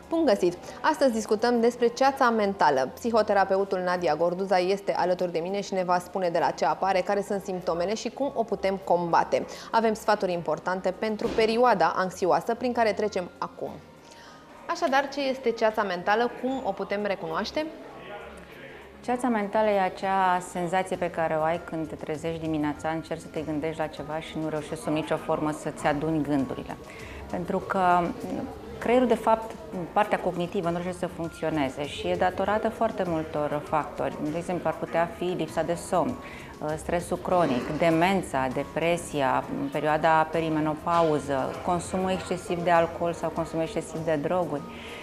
Bun găsit! Astăzi discutăm despre ceața mentală. Psihoterapeutul Nadia Gorduza este alături de mine și ne va spune de la ce apare, care sunt simptomele și cum o putem combate. Avem sfaturi importante pentru perioada anxioasă prin care trecem acum. Așadar, ce este ceața mentală? Cum o putem recunoaște? Ceața mentală e acea senzație pe care o ai când te trezești dimineața, încerci să te gândești la ceva și nu reușești sub nicio formă să-ți aduni gândurile. Pentru că creierul, de fapt, partea cognitivă nu reușește să funcționeze și e datorată foarte multor factori. De exemplu, ar putea fi lipsa de somn, stresul cronic, demența, depresia, perioada perimenopauză, consumul excesiv de alcool sau consumul excesiv de droguri,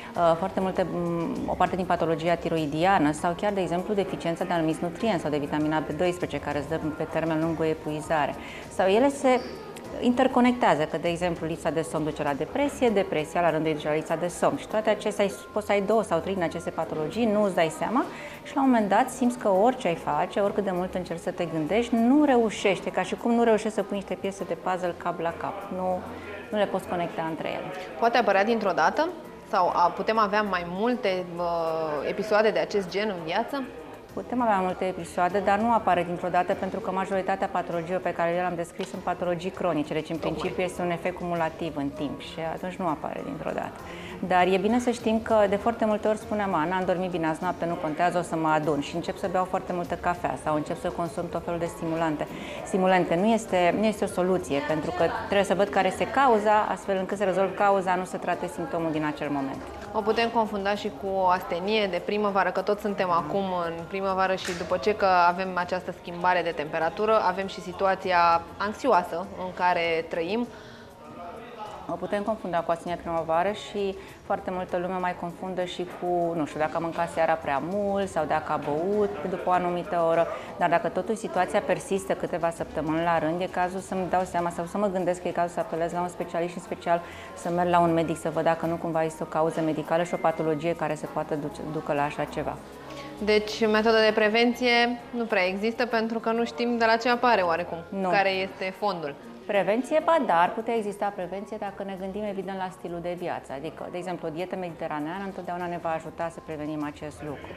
o parte din patologia tiroidiană sau chiar, de exemplu, deficiența de anumiți nutrienți sau de vitamina B12 care îți dă pe termen lung o epuizare. Sau ele se interconectează, că, de exemplu, lipsa de somn duce la depresie, depresia la rândul ei duce la lipsa de somn și toate acestea, poți să ai 2 sau 3 din aceste patologii, nu îți dai seama și la un moment dat simți că orice ai face, oricât de mult încerci să te gândești, nu reușești, ca și cum nu reușești să pui niște piese de puzzle cap la cap, nu le poți conecta între ele. Poate apărea dintr-o dată? Sau putem avea mai multe episoade de acest gen în viață? Putem avea multe episoade, dar nu apare dintr-o dată, pentru că majoritatea patologiilor pe care le-am descris sunt patologii cronice, deci în principiu este un efect cumulativ în timp și atunci nu apare dintr-o dată. Dar e bine să știm că de foarte multe ori spunem, n-am dormit bine azi noapte, nu contează, o să mă adun și încep să beau foarte multă cafea sau încep să consum tot felul de stimulante. Nu este o soluție, pentru că trebuie să văd care este cauza, astfel încât să rezolv cauza, nu să tratez simptomul din acel moment. O putem confunda și cu o astenie de primăvară, că toți suntem acum în primăvară și după ce că avem această schimbare de temperatură, avem și situația anxioasă în care trăim. O putem confunda cu astenia primăvară și foarte multă lume mai confundă și cu, nu știu, dacă a mâncat seara prea mult sau dacă a băut după o anumită oră. Dar dacă totuși situația persistă câteva săptămâni la rând, e cazul să-mi dau seama sau să mă gândesc că e cazul să apelez la un specialist și în special să merg la un medic să văd dacă nu cumva este o cauză medicală și o patologie care se poate ducă la așa ceva. Deci, metoda de prevenție nu prea există pentru că nu știm de la ce apare oarecum, care este fondul. Prevenție, ba da, ar putea exista prevenție dacă ne gândim evident la stilul de viață. Adică, de exemplu, o dietă mediteraneană întotdeauna ne va ajuta să prevenim acest lucru.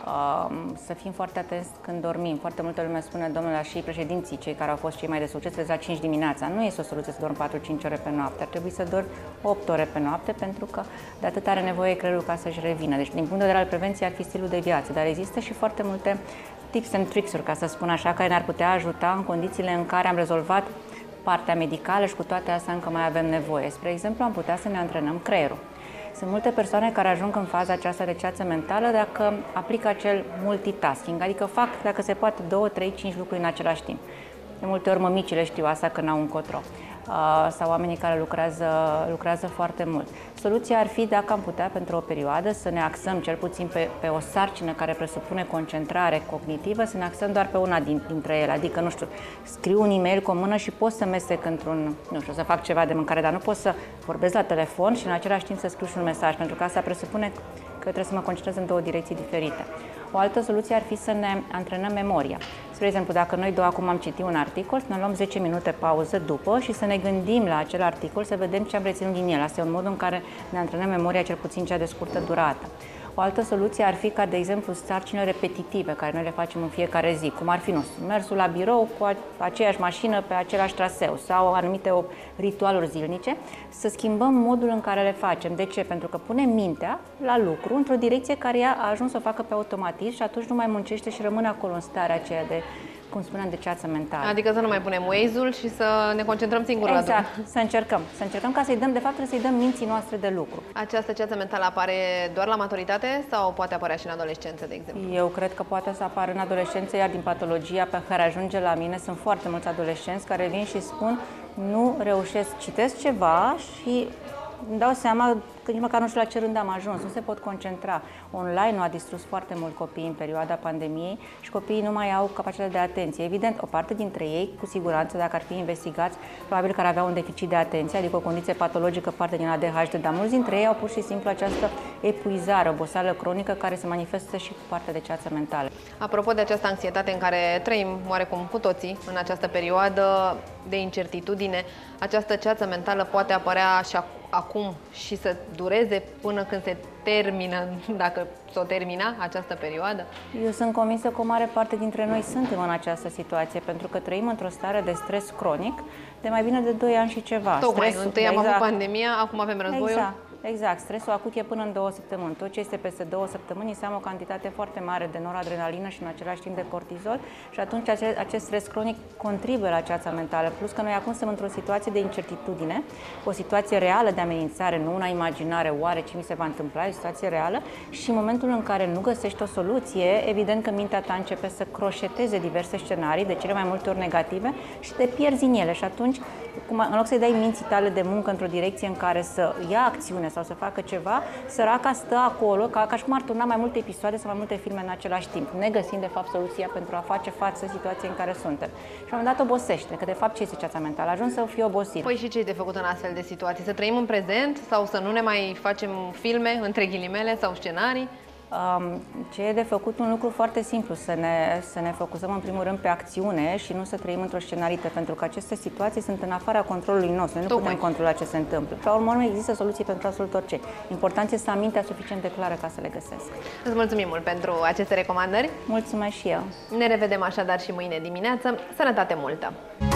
Să fim foarte atenți când dormim. Foarte multă lume spune, domnule, și președinții, cei care au fost cei mai de succes, la 5 dimineața. Nu este o soluție să dormi 4-5 ore pe noapte. Ar trebui să dormi 8 ore pe noapte, pentru că de atât are nevoie creierul ca să-și revină. Deci, din punct de vedere al prevenției, ar fi stilul de viață. Dar există și foarte multe tips and tricks-uri, ca să spun așa, care ne-ar putea ajuta în condițiile în care am rezolvat partea medicală și cu toate astea încă mai avem nevoie. Spre exemplu, am putea să ne antrenăm creierul. Sunt multe persoane care ajung în faza aceasta de ceață mentală dacă aplică acel multitasking, adică fac, dacă se poate, 2, 3, 5 lucruri în același timp. De multe ori mămicile știu asta că n-au încotro. Sau oamenii care lucrează foarte mult. Soluția ar fi, dacă am putea, pentru o perioadă, să ne axăm cel puțin pe o sarcină care presupune concentrare cognitivă, să ne axăm doar pe una dintre ele. Adică, nu știu, scriu un e-mail cu o mână și pot să mestec într-un, nu știu, să fac ceva de mâncare, dar nu pot să vorbesc la telefon și în același timp să scriu și un mesaj, pentru că asta presupune că trebuie să mă concentrez în 2 direcții diferite. O altă soluție ar fi să ne antrenăm memoria. Spre exemplu, dacă noi 2 acum am citit un articol, să ne luăm 10 minute pauză după și să ne gândim la acel articol, să vedem ce am reținut din el. Asta e un mod în care ne antrenăm memoria, cel puțin cea de scurtă durată. O altă soluție ar fi ca, de exemplu, sarcinile repetitive care noi le facem în fiecare zi, cum ar fi, nu știu, mersul la birou cu aceeași mașină pe același traseu sau anumite ritualuri zilnice, să schimbăm modul în care le facem. De ce? Pentru că punem mintea la lucru într-o direcție care ea a ajuns să o facă pe automatism și atunci nu mai muncește și rămâne acolo în starea aceea de, cum spuneam, de ceață mentală. Adică să nu mai punem Waze-ul și să ne concentrăm singur la drum. Să încercăm ca să-i dăm, de fapt, trebuie să-i dăm minții noastre de lucru. Această ceață mentală apare doar la maturitate sau poate apărea și în adolescență, de exemplu? Eu cred că poate să apară în adolescență, iar din patologia pe care ajunge la mine sunt foarte mulți adolescenți care vin și spun nu reușesc, citesc ceva și îmi dau seama că nici măcar nu știu la ce rând am ajuns, nu se pot concentra. Online nu a distrus foarte mult copiii în perioada pandemiei și copiii nu mai au capacitatea de atenție. Evident, o parte dintre ei, cu siguranță, dacă ar fi investigați, probabil că ar avea un deficit de atenție, adică o condiție patologică, parte din ADHD, dar mulți dintre ei au pur și simplu această epuizare, oboseală cronică, care se manifestă și cu partea de ceață mentală. Apropo de această anxietate în care trăim oarecum cu toții în această perioadă de incertitudine, această ceață mentală poate apărea și acum și să dureze până când se termină, dacă s-o termina această perioadă? Eu sunt convinsă că o mare parte dintre noi suntem în această situație, pentru că trăim într-o stare de stres cronic de mai bine de 2 ani și ceva. Tocmai, întâi am avut pandemia, acum avem războiul. Exact. Stresul acut e până în 2 săptămâni. Tot ce este peste 2 săptămâni înseamnă o cantitate foarte mare de noradrenalină și în același timp de cortizol și atunci acest stres cronic contribuie la ceața mentală. Plus că noi acum suntem într-o situație de incertitudine, o situație reală de amenințare, nu una imaginare, oare ce mi se va întâmpla, e o situație reală și în momentul în care nu găsești o soluție, evident că mintea ta începe să croșeteze diverse scenarii, de cele mai multe ori negative și te pierzi în ele și atunci, în loc să-i dai minții tale de muncă într-o direcție în care să ia acțiune sau să facă ceva, săraca stă acolo ca și cum ar turna mai multe episoade sau mai multe filme în același timp, negăsind de fapt soluția pentru a face față situației în care suntem. Și la un moment dat obosește, că de fapt ce este ceața mentală? Ajuns să fie obosit. Păi și ce e de făcut în astfel de situații? Să trăim în prezent sau să nu ne mai facem filme, între ghilimele, sau scenarii? Ce e de făcut? Un lucru foarte simplu, să ne focusăm în primul rând pe acțiune și nu să trăim într-o scenarită, pentru că aceste situații sunt în afara controlului nostru. Noi nu putem controla ce se întâmplă. La urmă, nu există soluții pentru absolut orice. Important este să am mintea suficient de clară ca să le găsesc. Îți mulțumim mult pentru aceste recomandări. Mulțumesc și eu. Ne revedem așadar și mâine dimineață. Sănătate multă!